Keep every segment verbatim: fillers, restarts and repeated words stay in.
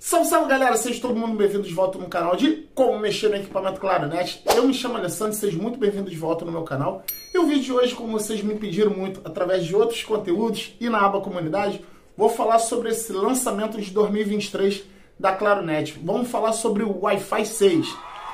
Salve, salve galera, sejam todo mundo bem-vindos de volta no canal de Como Mexer no Equipamento Claronet. Eu me chamo Alessandro, sejam muito bem-vindos de volta no meu canal. E o vídeo de hoje, como vocês me pediram muito, através de outros conteúdos e na aba comunidade, vou falar sobre esse lançamento de dois mil e vinte e três da Claronet. Vamos falar sobre o Wi-Fi seis.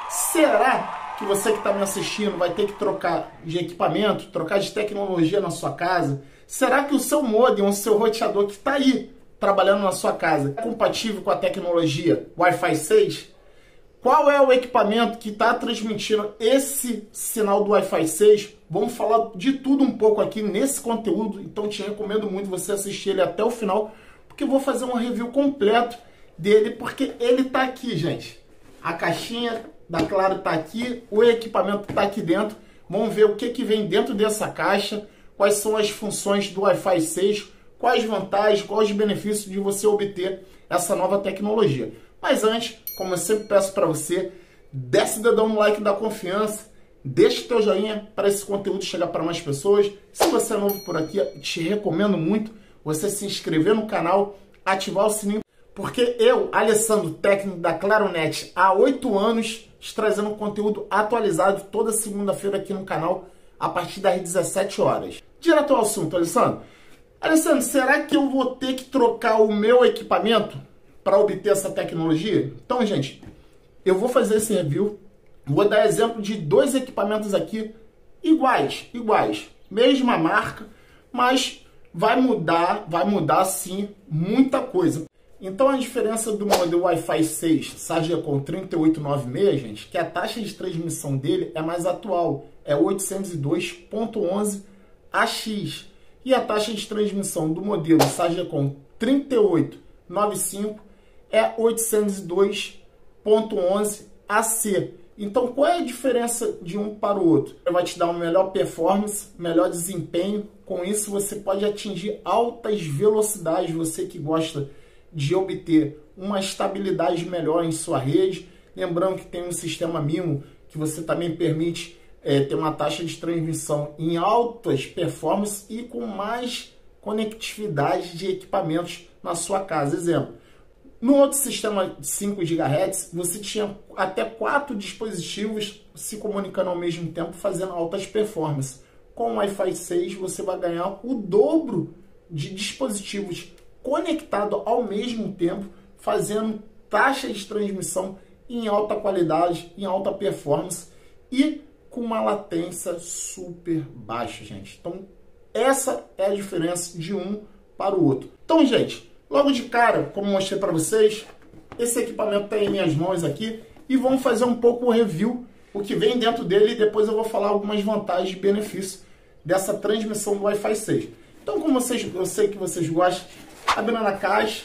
Será que você que está me assistindo vai ter que trocar de equipamento, trocar de tecnologia na sua casa? Será que o seu modem, o seu roteador que está aí trabalhando na sua casa é compatível com a tecnologia Wi-Fi seis? Qual é o equipamento que está transmitindo esse sinal do Wi-Fi seis? Vamos falar de tudo um pouco aqui nesse conteúdo, então te recomendo muito você assistir ele até o final, porque eu vou fazer um review completo dele, porque ele está aqui, gente. A caixinha da Claro está aqui, o equipamento está aqui dentro. Vamos ver o que, que vem dentro dessa caixa, quais são as funções do Wi-Fi seis, quais vantagens, quais os benefícios de você obter essa nova tecnologia. Mas antes, como eu sempre peço para você, desce o dedão no like da confiança, deixa o teu joinha para esse conteúdo chegar para mais pessoas. Se você é novo por aqui, te recomendo muito você se inscrever no canal, ativar o sininho, porque eu, Alessandro, técnico da Claronet, há oito anos, estou trazendo conteúdo atualizado toda segunda-feira aqui no canal, a partir das dezessete horas. Direto ao assunto, Alessandro. Alessandro, será que eu vou ter que trocar o meu equipamento para obter essa tecnologia? Então, gente, eu vou fazer esse review. Vou dar exemplo de dois equipamentos aqui iguais, iguais, mesma marca, mas vai mudar, vai mudar sim muita coisa. Então, a diferença do modelo Wi-Fi seis Sagecom trinta e oito noventa e seis, gente, que a taxa de transmissão dele é mais atual, é oitocentos e dois ponto onze A X. E a taxa de transmissão do modelo Sagecom trinta e oito noventa e cinco é oitocentos e dois ponto onze A C. Então, qual é a diferença de um para o outro? Ele vai te dar uma melhor performance, melhor desempenho. Com isso, você pode atingir altas velocidades. Você que gosta de obter uma estabilidade melhor em sua rede. Lembrando que tem um sistema MIMO que você também permite É, ter uma taxa de transmissão em altas performances e com mais conectividade de equipamentos na sua casa. Exemplo, no outro sistema de cinco gigahertz, você tinha até quatro dispositivos se comunicando ao mesmo tempo, fazendo altas performances. Com o Wi-Fi seis, você vai ganhar o dobro de dispositivos conectados ao mesmo tempo, fazendo taxa de transmissão em alta qualidade, em alta performance e com uma latência super baixa, gente. Então, essa é a diferença de um para o outro. Então, gente, logo de cara, como mostrei para vocês, esse equipamento está em minhas mãos aqui e vamos fazer um pouco o review, o que vem dentro dele, e depois eu vou falar algumas vantagens e benefícios dessa transmissão do Wi-Fi seis. Então, como vocês, eu sei que vocês gostam, abrindo a caixa.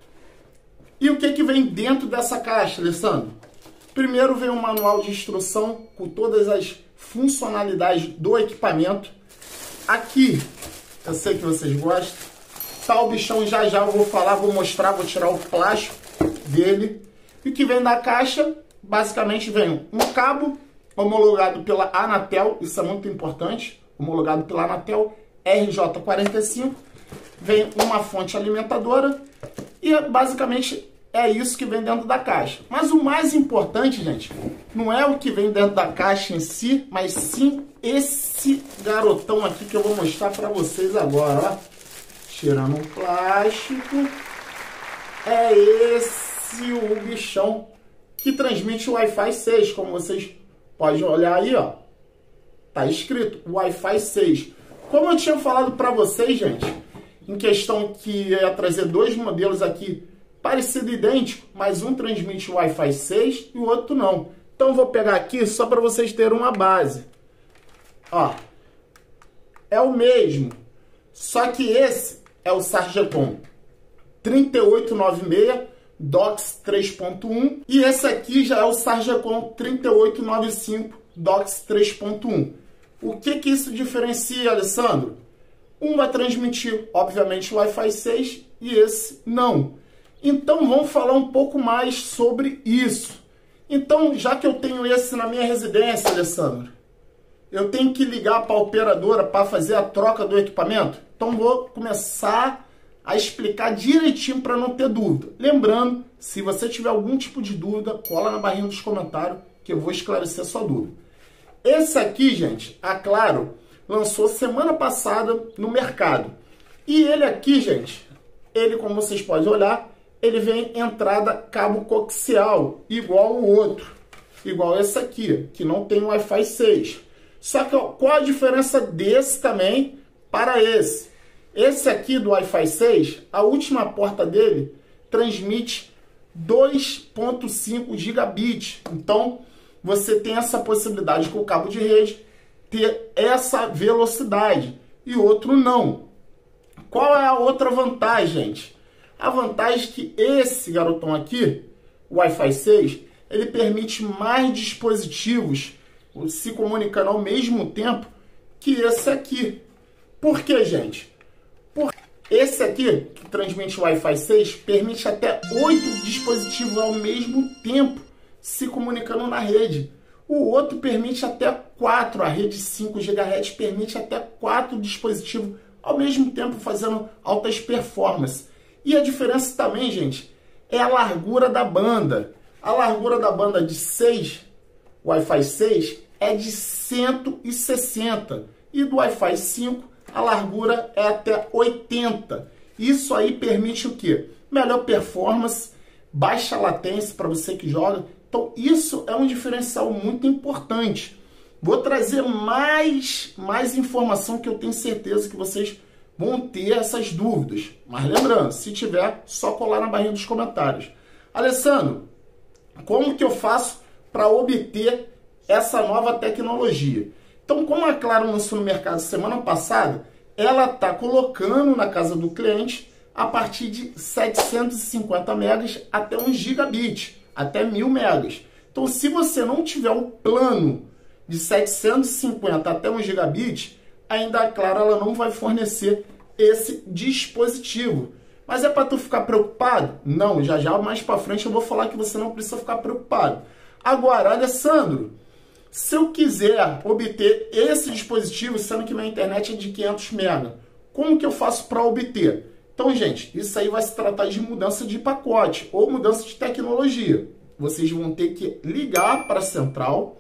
E o que, que vem dentro dessa caixa, Alessandro? Primeiro vem um manual de instrução com todas as funcionalidades do equipamento. Aqui, eu sei que vocês gostam, tá o bichão, já já eu vou falar, vou mostrar, vou tirar o plástico dele. E o que vem da caixa, basicamente vem um cabo homologado pela Anatel, isso é muito importante, homologado pela Anatel, R J quarenta e cinco, vem uma fonte alimentadora e basicamente é isso que vem dentro da caixa. Mas o mais importante, gente, não é o que vem dentro da caixa em si, mas sim esse garotão aqui que eu vou mostrar para vocês agora, ó. Tirando o plástico. É esse o bichão que transmite o Wi-Fi seis, como vocês podem olhar aí, ó. Tá escrito Wi-Fi seis. Como eu tinha falado para vocês, gente, em questão que ia trazer dois modelos aqui parecido, idêntico, mas um transmite o Wi-Fi seis e o outro não. Então eu vou pegar aqui só para vocês terem uma base. Ó, é o mesmo, só que esse é o Sagecom trinta e oito noventa e seis D O C S três ponto um e esse aqui já é o Sagecom trinta e oito noventa e cinco D O C S três ponto um. O que que isso diferencia, Alessandro? Um vai transmitir, obviamente, o Wi-Fi seis e esse não. Então, vamos falar um pouco mais sobre isso. Então, já que eu tenho esse na minha residência, Alessandro, eu tenho que ligar para a operadora para fazer a troca do equipamento. Então, vou começar a explicar direitinho para não ter dúvida. Lembrando, se você tiver algum tipo de dúvida, cola na barrinha dos comentários que eu vou esclarecer a sua dúvida. Esse aqui, gente, a Claro lançou semana passada no mercado. E ele aqui, gente, ele, como vocês podem olhar, ele vem entrada cabo coaxial, igual o outro. Igual esse aqui, que não tem Wi-Fi seis. Só que ó, qual a diferença desse também para esse? Esse aqui do Wi-Fi seis, a última porta dele transmite dois ponto cinco gigabits. Então, você tem essa possibilidade com o cabo de rede ter essa velocidade e outro não. Qual é a outra vantagem, gente? A vantagem é que esse garotão aqui, o Wi-Fi seis, ele permite mais dispositivos se comunicando ao mesmo tempo que esse aqui. Por quê, gente? Porque esse aqui, que transmite o Wi-Fi seis, permite até oito dispositivos ao mesmo tempo se comunicando na rede. O outro permite até quatro, a rede cinco gigahertz permite até quatro dispositivos ao mesmo tempo fazendo altas performances. E a diferença também, gente, é a largura da banda. A largura da banda de seis, Wi-Fi seis, é de cento e sessenta. E do Wi-Fi cinco, a largura é até oitenta. Isso aí permite o quê? Melhor performance, baixa latência para você que joga. Então, isso é um diferencial muito importante. Vou trazer mais, mais informação que eu tenho certeza que vocês vão ter essas dúvidas. Mas lembrando, se tiver, só colar na barrinha dos comentários. Alessandro, como que eu faço para obter essa nova tecnologia? Então, como a Claro lançou no mercado semana passada, ela está colocando na casa do cliente a partir de setecentos e cinquenta megas até um gigabit, até mil megas. Então, se você não tiver o plano de setecentos e cinquenta até um gigabit, ainda a Claro ela não vai fornecer esse dispositivo. Mas é para tu ficar preocupado? Não, já já mais para frente eu vou falar que você não precisa ficar preocupado. Agora, Alessandro, se eu quiser obter esse dispositivo, sendo que minha internet é de quinhentos megas, como que eu faço para obter? Então, gente, isso aí vai se tratar de mudança de pacote ou mudança de tecnologia. Vocês vão ter que ligar para a central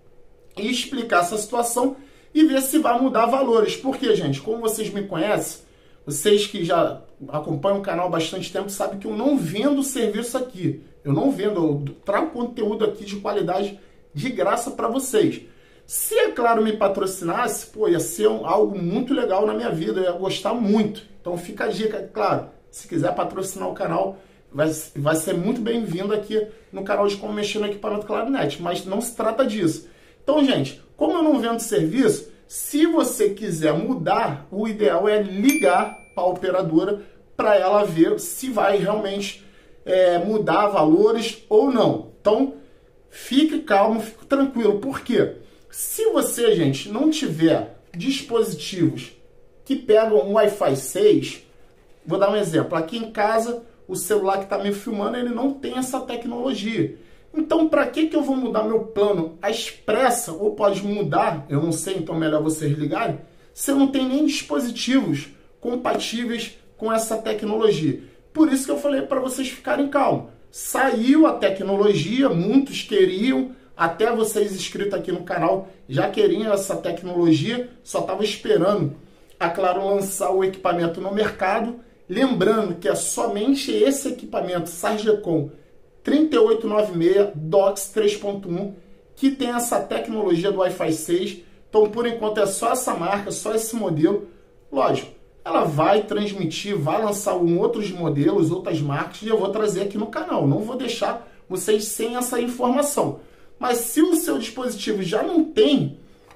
e explicar essa situação e ver se vai mudar valores. Porque, gente, como vocês me conhecem, vocês que já acompanham o canal há bastante tempo sabem que eu não vendo serviço aqui. Eu não vendo, eu trago conteúdo aqui de qualidade de graça para vocês. Se, é claro, me patrocinasse, pô, ia ser um, algo muito legal na minha vida, eu ia gostar muito. Então fica a dica, é claro, se quiser patrocinar o canal, vai, vai ser muito bem-vindo aqui no canal de Como Mexer no Equipamento Clarinet, mas não se trata disso. Então, gente, como eu não vendo serviço, se você quiser mudar, o ideal é ligar para a operadora para ela ver se vai realmente é, mudar valores ou não. Então, fique calmo, fique tranquilo. Por quê? Se você, gente, não tiver dispositivos que pegam o Wi-Fi seis, vou dar um exemplo. Aqui em casa, o celular que está me filmando, ele não tem essa tecnologia. Então, para que, que eu vou mudar meu plano às pressas? Ou pode mudar, eu não sei, então melhor vocês ligarem, se eu não tenho nem dispositivos compatíveis com essa tecnologia. Por isso que eu falei para vocês ficarem calmos. Saiu a tecnologia, muitos queriam, até vocês inscritos aqui no canal já queriam essa tecnologia, só estava esperando a Claro lançar o equipamento no mercado. Lembrando que é somente esse equipamento Sargecom trinta e oito noventa e seis DOCSIS três ponto um que tem essa tecnologia do Wi-Fi seis. Então, por enquanto, é só essa marca, só esse modelo. Lógico, ela vai transmitir, vai lançar um, outros modelos, outras marcas, e eu vou trazer aqui no canal. Não vou deixar vocês sem essa informação. Mas se o seu dispositivo já não tem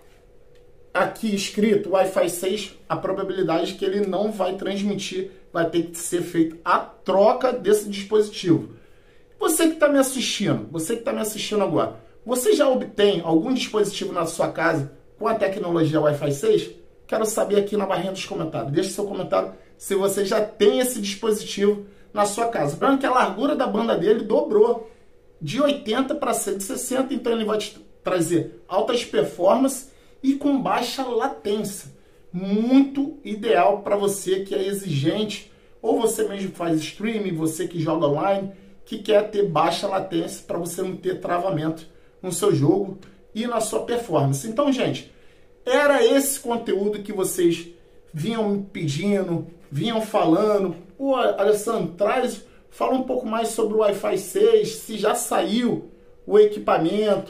aqui escrito Wi-Fi seis, a probabilidade é que ele não vai transmitir, vai ter que ser feita a troca desse dispositivo. Você que está me assistindo, você que está me assistindo agora, você já obtém algum dispositivo na sua casa com a tecnologia Wi-Fi seis? Quero saber aqui na barrinha dos comentários. Deixe seu comentário se você já tem esse dispositivo na sua casa. Lembrando que a largura da banda dele dobrou de oitenta para cento e sessenta, então ele vai te trazer altas performances e com baixa latência. Muito ideal para você que é exigente ou você mesmo faz streaming, você que joga online, que quer ter baixa latência para você não ter travamento no seu jogo e na sua performance. Então, gente, era esse conteúdo que vocês vinham me pedindo, vinham falando. Pô, Alessandro, traz, fala um pouco mais sobre o Wi-Fi seis, se já saiu o equipamento,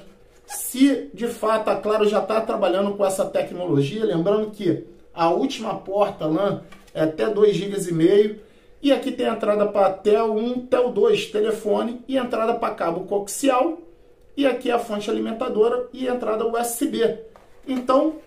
se de fato a Claro já está trabalhando com essa tecnologia. Lembrando que a última porta LAN é até dois gigas e meio, e aqui tem entrada para T E L um, T E L dois, telefone, e entrada para cabo coaxial, e aqui é a fonte alimentadora e entrada U S B. Então,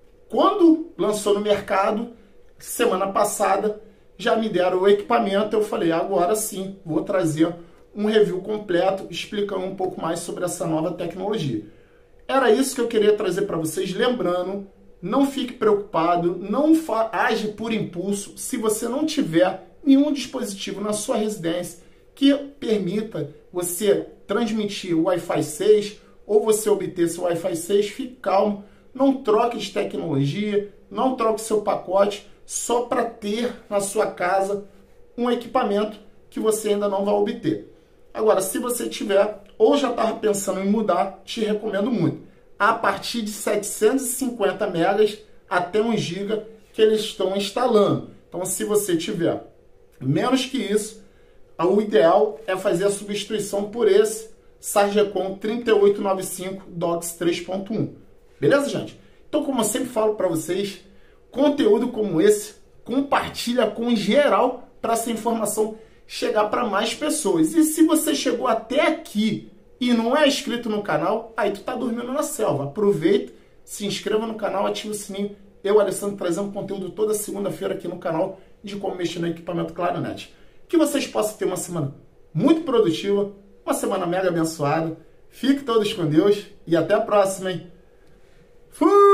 quando lançou no mercado, semana passada, já me deram o equipamento, eu falei, agora sim, vou trazer um review completo, explicando um pouco mais sobre essa nova tecnologia. Era isso que eu queria trazer para vocês, lembrando, não fique preocupado, não age por impulso, se você não tiver nenhum dispositivo na sua residência que permita você transmitir o Wi-Fi seis, ou você obter seu Wi-Fi seis, fique calmo, não troque de tecnologia, não troque seu pacote, só para ter na sua casa um equipamento que você ainda não vai obter. Agora, se você tiver ou já estava pensando em mudar, te recomendo muito. A partir de setecentos e cinquenta megas até um giga que eles estão instalando. Então, se você tiver menos que isso, o ideal é fazer a substituição por esse Sagecom trinta e oito noventa e cinco DOCSIS três ponto um. Beleza, gente? Então, como eu sempre falo para vocês, conteúdo como esse, compartilha com geral para essa informação chegar para mais pessoas. E se você chegou até aqui e não é inscrito no canal, aí tu tá dormindo na selva. Aproveita, se inscreva no canal, ativa o sininho. Eu, Alessandro, trazendo conteúdo toda segunda-feira aqui no canal de como mexer no equipamento Claronet. Que vocês possam ter uma semana muito produtiva, uma semana mega abençoada. Fique todos com Deus e até a próxima, hein? Fui!